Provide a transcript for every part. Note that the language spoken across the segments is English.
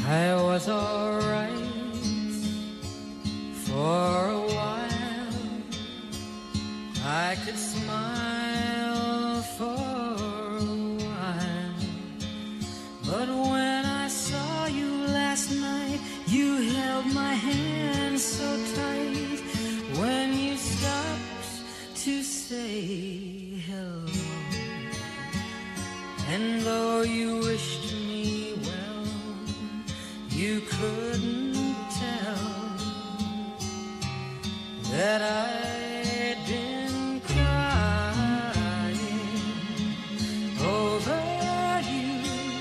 I was alright for a while. I could smile for a while. But when I saw you last night, you held my hand so tight. When you stopped to say hello, and though you wished me well, you couldn't tell that I'd been crying over you,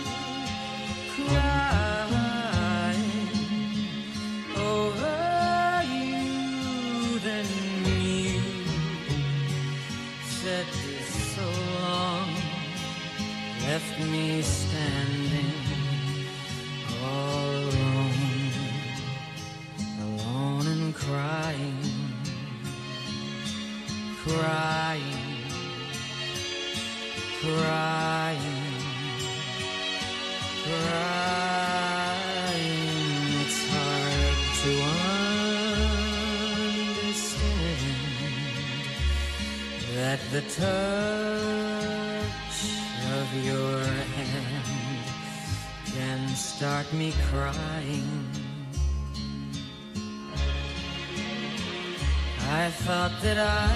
crying over you. Then you said so long, left me standing all alone, alone and crying, crying, crying, crying. It's hard to understand that the touch of your hand can start me crying. I thought that I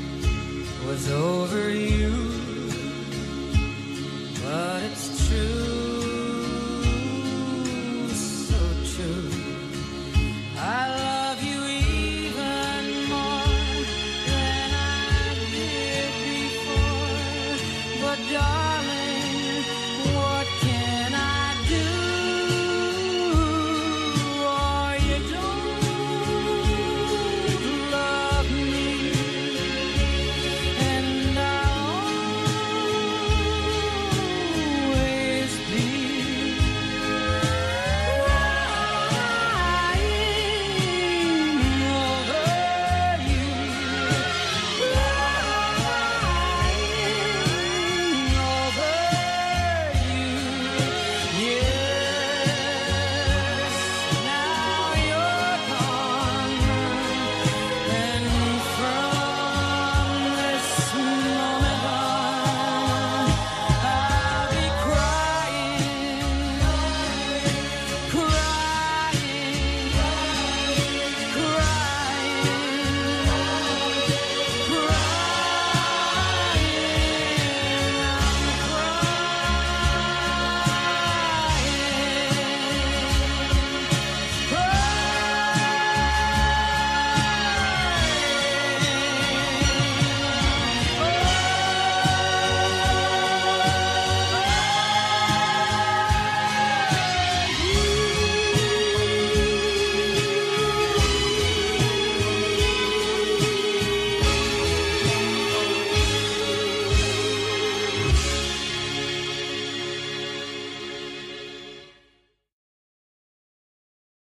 was over you, but it's true,